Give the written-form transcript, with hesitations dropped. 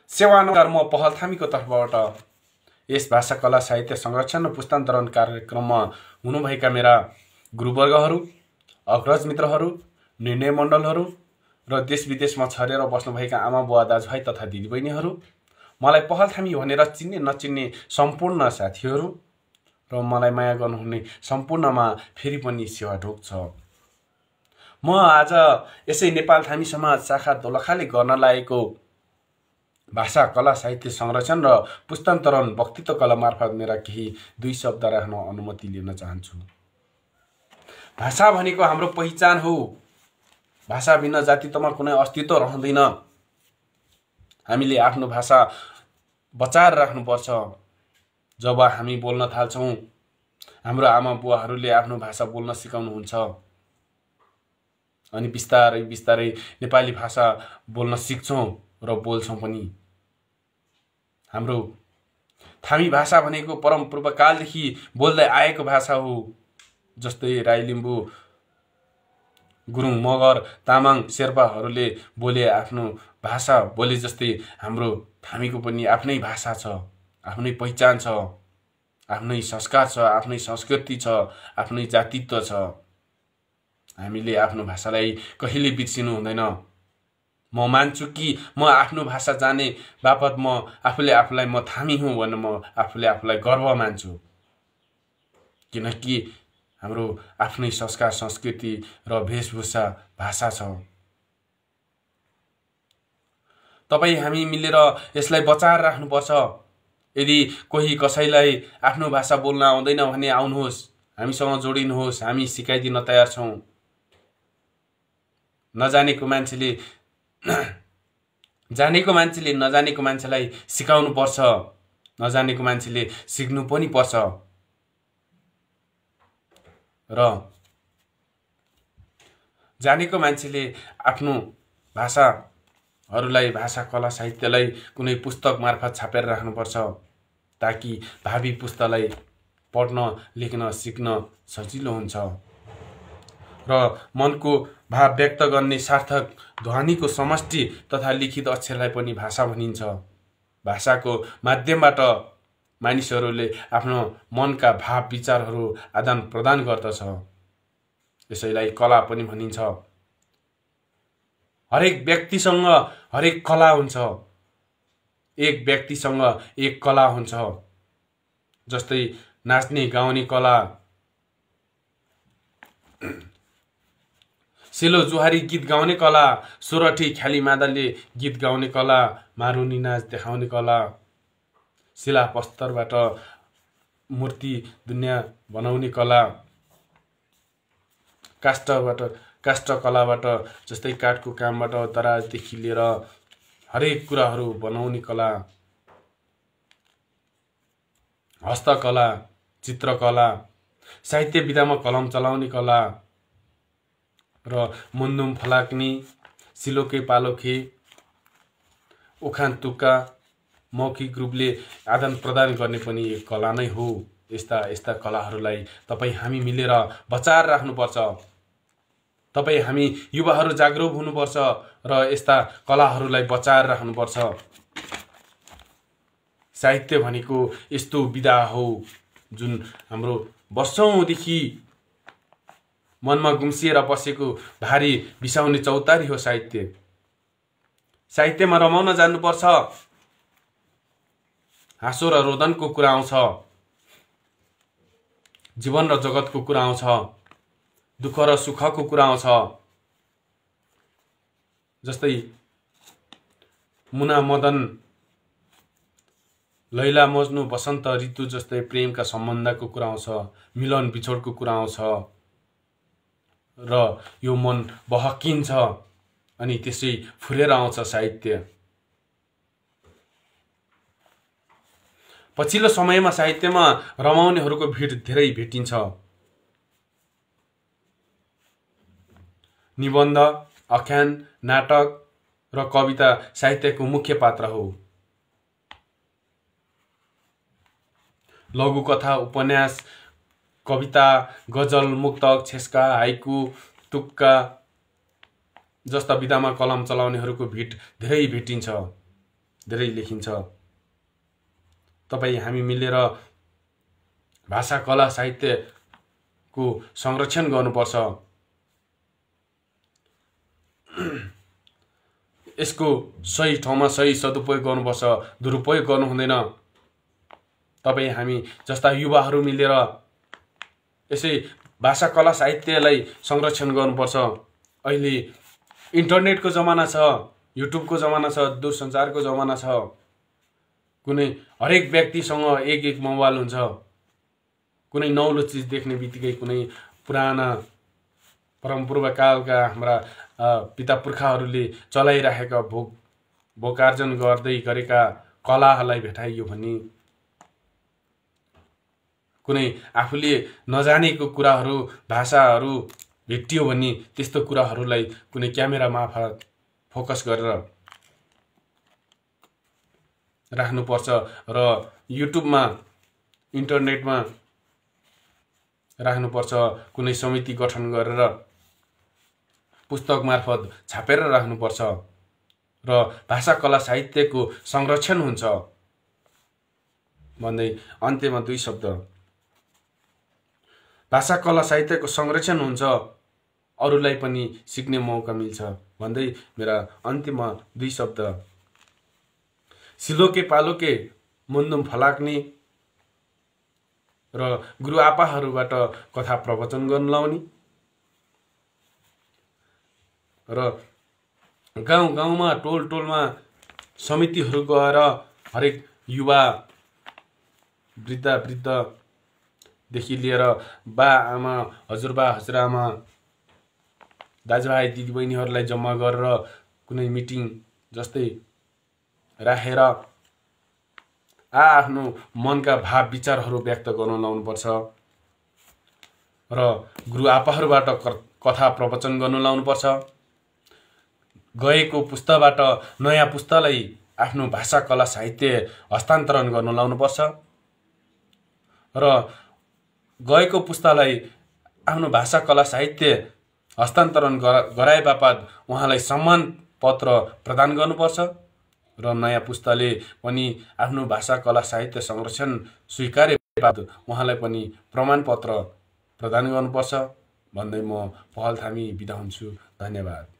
सेवानुसार म पहल थामीको तर्फबाट यस भाषा कला साहित्य संरक्षण र पुस्तान्तरण कार्यक्रममा हुनुभएका मेरा गुरुवर्गहरू, अग्रज मित्रहरू, निर्णय मण्डलहरू र देश विदेशमा छरेर बस्नुभएका आमा बुवा दाजुभाइ तथा दिदीबहिनीहरू, मलाई पहल थामी भनेर चिन्ने नचिन्ने सम्पूर्ण साथीहरू र मलाई माया गर्नुहुने सम्पूर्णमा फेरि पनि सेवा ढोक छ। म आज यसै नेपाल थामी समाज शाखा दोलखाले गर्न लागेको भाषा कला साहित्य संरक्षण र पुस्तान्तरण वक्तित्व कला मार्फत मेरा केही दुई शब्द राख्न अनुमति लिन चाहन्छु। भाषा भनेको हाम्रो पहिचान हो। भाषा बिना जातित्वमा कुनै अस्तित्व रहँदैन। हामीले आफ्नो भाषा बचाएर राख्नुपर्छ। जब हामी बोल्न थाल्छौँ, हाम्रो आमा बुवाहरूले आफ्नो भाषा बोल्न सिकाउनुहुन्छ अनि बिस्तारै बिस्तारै नेपाली भाषा बोल्न सिक्छौँ र बोल्छौँ पनि। हाम्रो थामी भाषा भनेको परमपूर्वकालदेखि बोल्दै आएको भाषा हो। जस्तै राई, लिम्बू, गुरुङ, मगर, तामाङ, शेर्पाहरूले बोले आफ्नो भाषा बोले जस्तै हाम्रो थामीको पनि आफ्नै भाषा छ, आफ्नै पहिचान छ, आफ्नै संस्कार छ, आफ्नै संस्कृति छ, आफ्नै जातित्व छ। हामीले आफ्नो भाषालाई कहिले बिर्सिनु हुँदैन। म मान्छु कि म आफ्नो भाषा जाने बापत म आफूले आफूलाई म थामी हुँ भनेर म आफूले आफूलाई गर्व मान्छु। किनकि हाम्रो आफ्नै संस्कार, संस्कृति र वेशभूषा भाषा छ। तपाईँ हामी मिलेर यसलाई बचाएर राख्नुपर्छ। यदि कोही कसैलाई आफ्नो भाषा बोल्न आउँदैन भने आउनुहोस्, हामीसँग जोडिनुहोस्, हामी सिकाइदिन तयार छौँ। जानेको मान्छेले नजानेको मान्छेलाई सिकाउनु पर्छ, नजानेको मान्छेले सिक्नु पनि पर्छ। र जानेको मान्छेले आफ्नो भाषाहरूलाई, भाषा कला साहित्यलाई कुनै पुस्तक मार्फत छापेर राख्नुपर्छ, ताकि भावी पुस्तालाई पढ्न, लेख्न, सिक्न सजिलो हुन्छ। र मनको भाव व्यक्त गर्ने सार्थक ध्वनिको समष्टि तथा लिखित अक्षरलाई पनि भाषा भनिन्छ। भाषाको माध्यमबाट मानिसहरूले आफ्नो मनका भाव विचारहरू आदान प्रदान गर्दछ। यसैलाई कला पनि भनिन्छ। हरेक व्यक्तिसँग हरेक कला हुन्छ। एक व्यक्तिसँग एक कला हुन्छ। जस्तै नाच्ने, गाउने कला, सेलो जुहारी गीत गाउने कला, सोरठी ख्याली मादलले गीत गाउने कला, मारुनी नाच देखाउने कला, शिला पत्थरबाट मूर्ति दुनियाँ बनाउने कला, काष्ठ कलाबाट जस्तै काठको कामबाट दराजदेखि लिएर हरेक कुराहरू बनाउने कला, हस्तकला, चित्रकला, साहित्य विधामा कलम चलाउने कला र मुन्दुम फलाक्ने, सिलोके पालोखे, उखान तुक्का मौखिक रूपले आदान प्रदान गर्ने पनि एक कला नै हो। यस्ता कलाहरूलाई तपाईँ हामी मिलेर बचाएर राख्नुपर्छ। तपाईँ हामी युवाहरू जागरुक हुनुपर्छ र यस्ता कलाहरूलाई बचाएर राख्नुपर्छ। साहित्य भनेको यस्तो विधा हो जुन हाम्रो वर्षौंदेखि मनमा गुम्सिएर बसेको भारी बिसाउने चौतारी हो साहित्य। साहित्यमा रमाउन जान्नुपर्छ। हाँसो र रोदनको कुरा आउँछ, जीवन र जगतको कुरा आउँछ, दुःख र सुखको कुरा आउँछ। जस्तै मुना मदन, लैला मज्नु, बसन्त ऋतु जस्तै प्रेमका सम्बन्धको कुरा आउँछ, मिलन बिछोडको कुरा आउँछ र यो मन बहकिन्छ अनि त्यसै फुरेर आउँछ साहित्य। पछिल्लो समयमा साहित्यमा रमाउनेहरूको भिड धेरै भेटिन्छ। निबन्ध, आख्यान, नाटक र कविता साहित्यको मुख्य पात्र हो। लघुकथा, उपन्यास, कविता, गजल, मुक्तक, छेस्का, हाइकु, तुक्का जस्ता विधामा कलम चलाउनेहरूको भिड धेरै भेटिन्छ। धेरै लेखिन्छ। तपाईँ हामी मिलेर भाषा कला साहित्यको संरक्षण गर्नुपर्छ। यसको सही ठाउँमा सही सदुपयोग गर्नुपर्छ, दुरुपयोग गर्नु हुँदैन। तपाईँ हामी जस्ता युवाहरू मिलेर यसै भाषा कला साहित्यलाई संरक्षण गर्नुपर्छ। अहिले इन्टरनेटको जमाना छ, युट्युबको जमाना छ, दूरसञ्चारको जमाना छ। कुनै हरेक व्यक्तिसँग एक एक मोबाइल हुन्छ। कुनै नौलो चिज देख्ने बित्तिकै कुनै पुराना परमपूर्वकालका हाम्रा पिता पुर्खाहरूले चलाइरहेका भोकार्जन गर्दै गरेका कलाहरूलाई भेटाइयो भने, कुनै आफूले नजानेको कुराहरू भाषाहरू भेटियो भने त्यस्तो कुराहरूलाई कुनै क्यामेरा मार्फत फोकस गरेर राख्नुपर्छ र युट्युबमा इन्टरनेटमा राख्नुपर्छ। कुनै समिति गठन गरेर पुस्तक मार्फत छापेर राख्नुपर्छ र भाषा कला साहित्यको संरक्षण हुन्छ भन्दै अन्त्यमा दुई शब्द, भाषा कला साहित्यको संरक्षण हुन्छ, अरूलाई पनि सिक्ने मौका मिल्छ भन्दै मेरा अन्त्यमा दुई शब्द, सिलोके पालोके मुन्दुम फलाक्ने र गुरुआपाहरूबाट कथा प्रवचन गर्न लाउने र गाउँ गाउँमा टोल टोलमा समितिहरू गएर हरेक युवा वृद्ध वृद्धदेखि लिएर बा आमा हजुरबा हजुरआमा दाजुभाइ दिदीबहिनीहरूलाई जम्मा गरेर कुनै मिटिङ जस्तै राखेर आफ्नो मनका भाव विचारहरू व्यक्त गर्न लाउनुपर्छ र गुरुआपाहरूबाट कथा प्रवचन गर्न लाउनुपर्छ। गएको पुस्ताबाट नयाँ पुस्तालाई आफ्नो भाषा कला साहित्य हस्तान्तरण गर्न लाउनुपर्छ र गएको पुस्तालाई आफ्नो भाषा कला साहित्य हस्तान्तरण गराए बापत उहाँलाई सम्मान पत्र प्रदान गर्नुपर्छ र नयाँ पुस्ताले पनि आफ्नो भाषा कला साहित्य संरक्षण स्वीकारे बापत उहाँलाई पनि प्रमाणपत्र प्रदान गर्नुपर्छ भन्दै म पहल थामी बिदा हुन्छु। धन्यवाद।